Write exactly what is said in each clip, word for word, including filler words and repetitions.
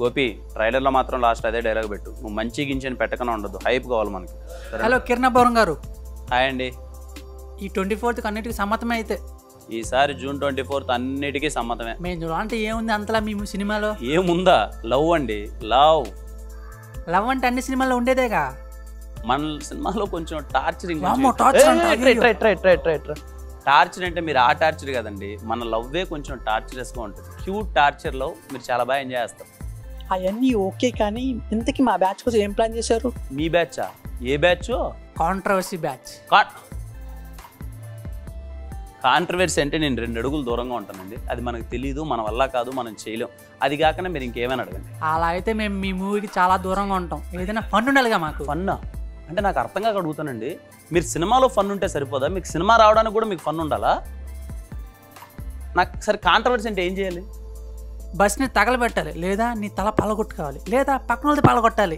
గోపి ట్రైలర్లో మాత్రం లాస్ట్ అదే డైలాగ్ పెట్టు. నువ్వు మంచి గింజని పెట్టకనే ఉండదు, హైప్ కావాలి మనకి. హలో కిరణ్ అబ్బవరం గారు. హాయ్ అండి. ఈ ట్వంటీ ఫోర్త్ అన్నిటికీ సమ్మతమే అయితే? ఈసారి జూన్ ట్వంటీ ఫోర్త్ అన్నిటికీ సమ్మతమే. మేము చూడాలంటే ఏముంది అంతలా మీ సినిమాలో? ఏముందా, లవ్ అండి. లవ్ లవ్ అంటే అన్ని సినిమాల్లో ఉండేదేగా. మన సినిమాలో కొంచెం టార్చరింగ్. టార్చర్ అంటే మీరు ఆ టార్చర్ కదండి, మన లవ్వే కొంచెం టార్చరస్గా ఉంటుంది. క్యూట్ టార్చర్ లవ్ మీరు చాలా బాగా ఎంజాయ్ చేస్తారు. అవన్నీ ఓకే, కానీ ఇంతకీ మా బ్యాచ్ కోసం ఏం ప్లాన్ చేశారు? మీ బ్యాచా? ఏ బ్యాచ్? Controversy batch. కాంట్రవర్సీ అంటే నేను రెండు అడుగులు దూరంగా ఉంటానండి. అది మనకు తెలీదు, మన వల్ల కాదు, మనం చేయలేం. అది కాకుండా మీరు ఇంకేమైనా అడగండి. అలా అయితే మేము మీ మూవీకి చాలా దూరంగా ఉంటాం. ఏదైనా ఫన్ ఉండాలిగా మాకు. ఫన్నా అంటే నాకు అర్థం కాక అడుగుతానండి. మీరు సినిమాలో ఫన్ ఉంటే సరిపోదా? మీకు సినిమా రావడానికి కూడా మీకు ఫన్ ఉండాలా? నాకు సరే కాంట్రవర్సీ అంటే ఏం చేయాలి? బస్ని తగలబెట్టాలి, లేదా నీ తల పలగొట్టుకోవాలి, లేదా పక్కన వాళ్ళది పలగొట్టాలి.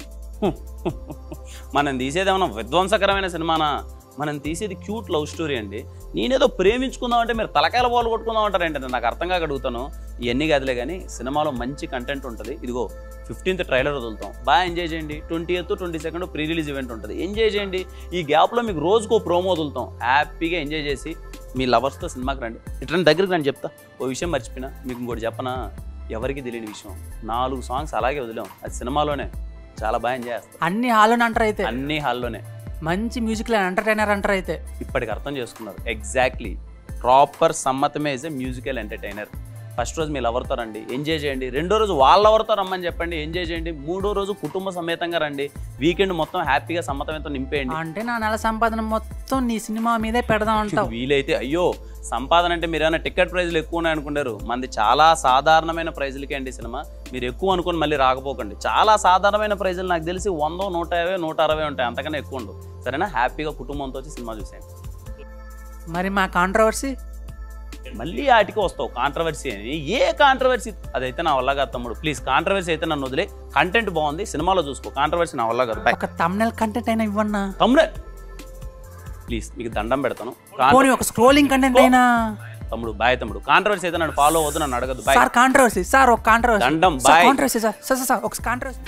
మనం తీసేది ఏమన్నా విధ్వంసకరమైన సినిమానా? మనం తీసేది క్యూట్ లవ్ స్టోరీ అండి. నేనేదో ప్రేమించుకుందాం అంటే మీరు తలకాయల బాల్ కొట్టుకుందాం అంటారేంటంటే నాకు అర్థం కాక అడుగుతాను. ఇవన్నీ కాదులే కానీ సినిమాలో మంచి కంటెంట్ ఉంటుంది. ఇదిగో ఫిఫ్టీన్త్ ట్రైలర్ వదులుతాం, బాగా ఎంజాయ్ చేయండి. Twenty eighth twenty second pre release event ఉంటుంది, ఎంజాయ్ చేయండి. ఈ గ్యాప్లో మీకు రోజుకో ప్రోమో వదులుతాం, హ్యాపీగా ఎంజాయ్ చేసి మీ లవర్స్తో సినిమాకి రండి. ఇట్లా దగ్గరికి రండి. చెప్తా ఓ విషయం మర్చిపోయినా, మీకు ఇంకోటి చెప్పనా, ఎవరికి తెలియని విషయం. నాలుగు సాంగ్స్ అలాగే వదిలాం, అది సినిమాలోనే. చాలా బాగా ఎంజాయ్ చేస్తాం. అన్ని హాల్లోనే అంటారు అయితే? అన్ని హాల్లోనే. మంచి మ్యూజిక్ ఎంటర్టైనర్ అంటారు అయితే? ఇప్పటికి అర్థం చేసుకున్నారు. Exactly, proper Sammathame is a musical entertainer. First రోజు మీరు ఎవరితో రండి, ఎంజాయ్ చేయండి. రెండో రోజు వాళ్ళ ఎవరితో రమ్మని చెప్పండి, ఎంజాయ్ చేయండి. మూడో రోజు కుటుంబ సమేతంగా రండి. వీకెండ్ మొత్తం హ్యాపీగా సమ్మతమేతో నింపేయండి. అంటే నా నెల సంపాదన మొత్తం నీ సినిమా మీదే పెడదాం అంటావు? వీలైతే. అయ్యో సంపాదన అంటే మీరు ఏమైనా టికెట్ ప్రైజ్లు ఎక్కువ ఉన్నాయి అనుకుంటారు. మనది చాలా సాధారణమైన ప్రైజులకే అండి సినిమా. మీరు ఎక్కువ అనుకుని మళ్ళీ రాకపోకండి. చాలా సాధారణమైన ప్రైజులు నాకు తెలిసి వందో నూట యాభై నూట అరవై ఉంటాయి, అంతకన్నా ఎక్కువ ఉండవు. సరేనా? హ్యాపీగా కుటుంబంతో వచ్చి సినిమా చూసేయండి. మరి మా కాంట్రవర్సీ? మళ్ళీ ఆటికి వస్తావు కాంట్రవర్సీ అని. ఏ కాంట్రవర్సీ? అదైతే నా వల్ల కాదు తమ్ముడు, ప్లీజ్. కాంట్రవర్సీ అయితే నన్ను వదిలే. కంటెంట్ బాగుంది, సినిమాలో చూసుకో. కాంట్రవర్సీ నా వల్ల కాదు. ఒక థంబ్నెయిల్ కంటెంట్ అయినా ఇవ్వన్నా? థంబ్నెయిల్ ప్లీజ్, మీకు దండం పెడతాను. ఒక స్క్రోలింగ్ కంటెంట్ అయినా? తమ్ముడు బాయ్ తమ్ముడు. కాంట్రవర్సీ అయితే నన్ను ఫాలో అవ్వద్దు, నన్ను అడగదు. Bye sir. కాంట్రవర్సీ సార్, ఒక కాంట్రవర్సీ. దండం bye. Controversy sir. Sir sir ఒక controversy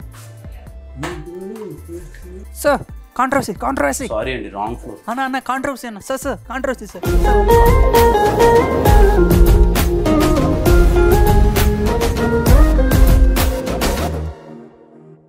sir. Controversy controversy sorry అండి, రాంగ్ ఫ్లోర్ అన్న. అన్న కాంట్రవర్సీ అన్న. Sir sir controversy sir.